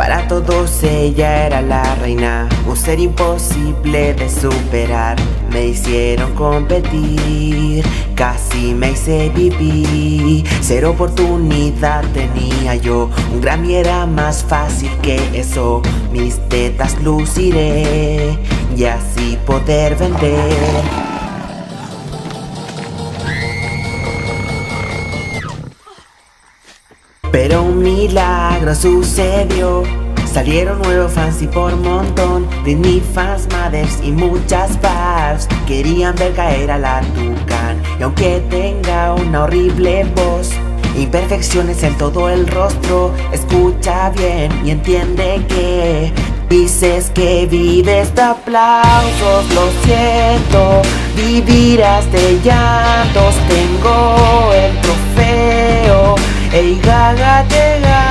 Para todos ella era la reina, un ser imposible de superar. Me hicieron competir, casi me hice pipí. Cero oportunidad tenía yo, un Grammy era más fácil que eso. Mis tetas luciré y así poder vender. Pero un milagro sucedió, salieron nuevos fans y por montón. Britney fans, mothers y muchas barbs querían ver caer a la Tucán. Y aunque tenga una horrible voz, imperfecciones en todo el rostro, escucha bien y entiende que dices que vives de aplausos. Lo siento, vivirás de llantos. Tengo el trofeo. Ey, Gaga te gana.